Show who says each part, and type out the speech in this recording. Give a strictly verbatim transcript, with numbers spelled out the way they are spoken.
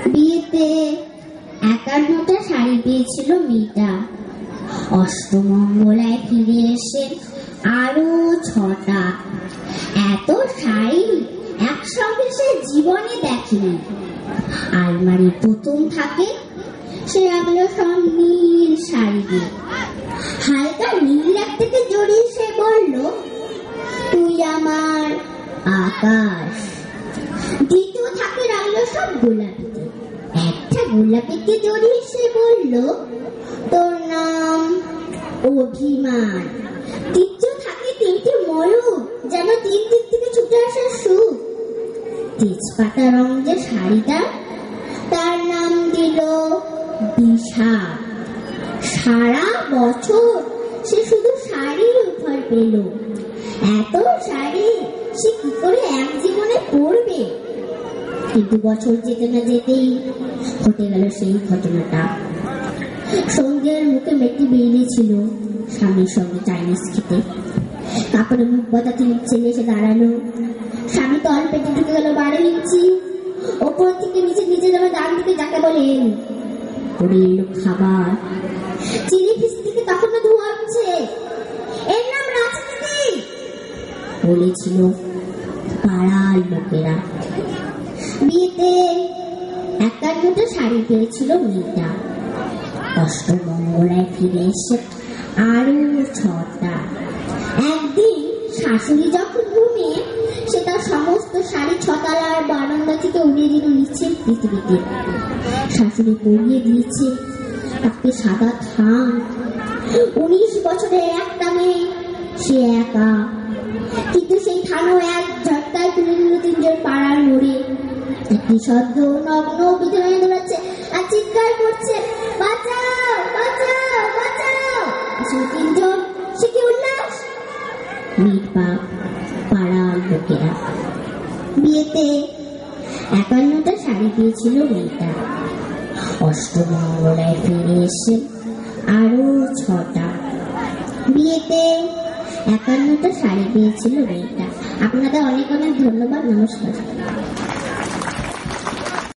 Speaker 1: বিয়েতে একান্নটা শাড়ি পেয়েছিল মেয়েটা। অষ্টমঙ্গলায় ফিরে এসে আরো ছটা। এত শাড়ি একসঙ্গে সে জীবনে দেখেনি। আলমারির প্রথম থাকে সে রাখলো সব নীল শাড়ি দিয়ে। হালকা নীল একটাকে জড়িয়ে সে বলল, তুই আমার আকাশ। দ্বিতীয় থাকে রাখলো সব গোলাপিতে। একটা গোলাপিকে জড়িয়ে সে বলল, তোর নাম অভিমান। তৃতীয় থাকে তিনটি ময়ূর, যেন তিন দিক থেকে ছুটে আসার সুর। তেজপাতা রং যে শাড়িটা, তার নাম দিল বিষাদ। সারা বছর সে শুধু শাড়ির উপহার পেল। এত শাড়ি সে কি করে এক জীবনে পরবে? কিন্তু বছর যেতে না যেতেই ঘটে গেল সেই ঘটনাটা। সন্ধ্যের মুখে মেয়েটি বেরিয়েছিল স্বামীর সঙ্গে চাইনিজ খেতে। কাপড়ে মুখ বাঁধাতে ছেলে এসে দাঁড়ালো। স্বামী তল পেটে ঢুকে গেল বারো ইঞ্চি। ওপর থেকে নিচে নিচে যেন ডান দিকে যাকে বলেন করে এলো খাবার। চিনি ফিস থেকে তখনও ধোয়া উঠছে। এর নাম রাজনীতি বলেছিল পাড়ার লোকেরা। বিয়েতে একান্নটা শাড়ি পেয়েছিল মেয়েটা। অষ্টমঙ্গলায় ফিরে এসে আরো ছটা। একদিন শাশুড়ি যখন ঘুমিয়ে, সে তার সমস্ত শাড়ি ছতলার বারান্দা থেকে উড়িয়ে দিল নিচে পৃথিবীতে। শাশুড়ি পরিয়ে দিয়েছে তাকে সাদা থান। উনিশ বছরের একটা মেয়ে, সে একা। কিন্তু সেই থানও এক ঝটকায় তুলে নিল তিনজন পাড়ার মোড়ে। একটি সদ্য নগ্ন বিধবায় দৌড়াচ্ছে আর চিৎকার করছে, বাঁচাও বাঁচাও বাঁচাও। সে তিনজন, সে কি উল্লাস! মিটবাক পাড়ার লোকেরা। বিয়েতে একান্নটা শাড়ি পেয়েছিল মেয়েটা। অষ্টমঙ্গলায় ফিরে এসে আরো ছটা। বিয়েতে একান্নটা শাড়ি পেয়েছিল মেয়েটা। আপনাদের অনেক অনেক ধন্যবাদ। নমস্কার।